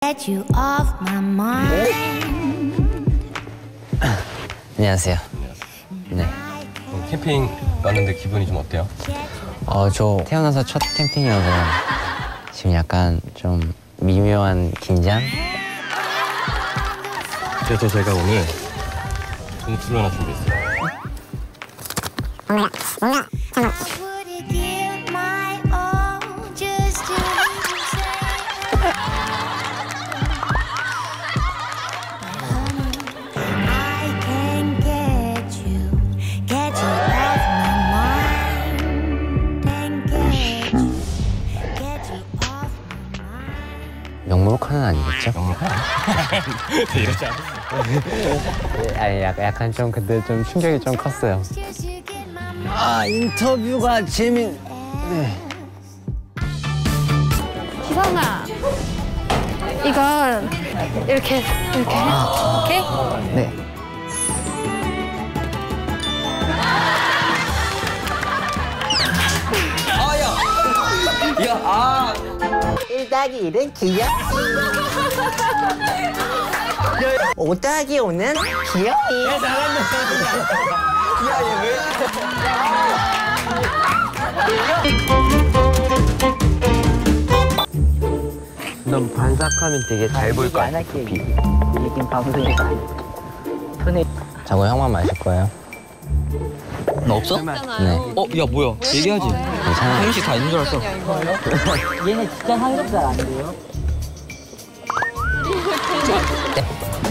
get you off my mind. 안녕하세요. 네. 캠핑 왔는데 기분이 좀 어때요? 저 태어나서 첫 캠핑이어서 지금 약간 좀 미묘한 긴장? 그래서 제가 오늘 봉투를 하나 준비했어요. Would you give my all just to hear you say? I can get you off my mind. And get you off my mind. 영문카는 아니겠죠? 이러지 않았어. 아니 약간 좀 근데 좀 충격이 좀 컸어요. 인터뷰가 네. 희성아, 이건 이렇게. 오케이? 네. 야, 1+1은 귀엽지. 5+5는 귀여이. 야, 잘한다. 야, 얘 왜? 넌 반삭하면 되게 잘 보일 것 같아. 얘긴 방송에서 안 해. 손에. 자고 형만 마실 거예요. 나 없어? 네. 야 뭐야? 얘기하지. 괜찮아. 혜인 씨 다 있는 줄 알았어. 얘네 진짜 삼겹살 안 돼요?